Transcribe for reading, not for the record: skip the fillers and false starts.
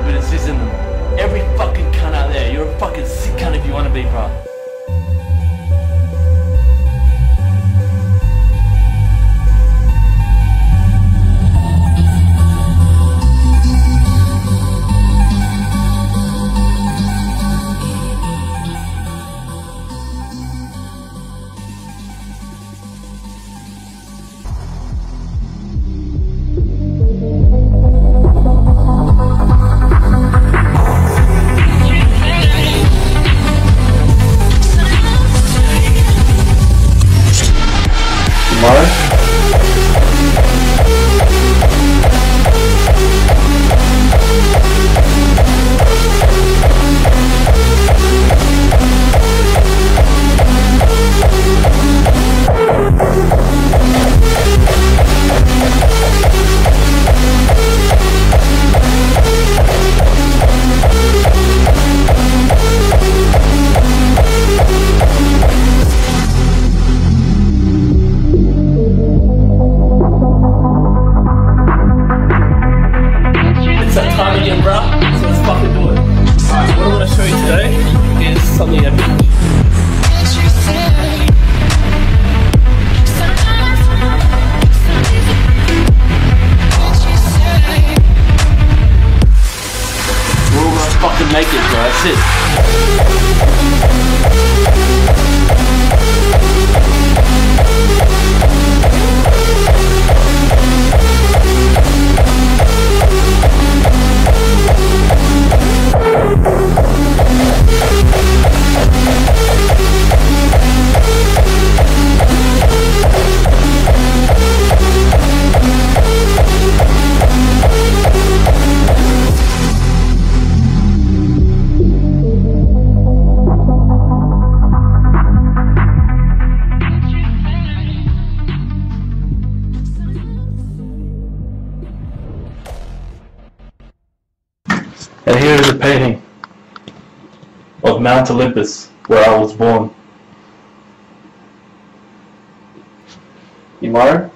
bit of Zyzz in them. Every fucking cunt out there, you're a fucking sick cunt if you want to be, bruh. So let's fucking do it. Alright, what I want to show you today is something epic. We're all gonna fucking make it, bro. That's it. And here is a painting of Mount Olympus, where I was born. Imara?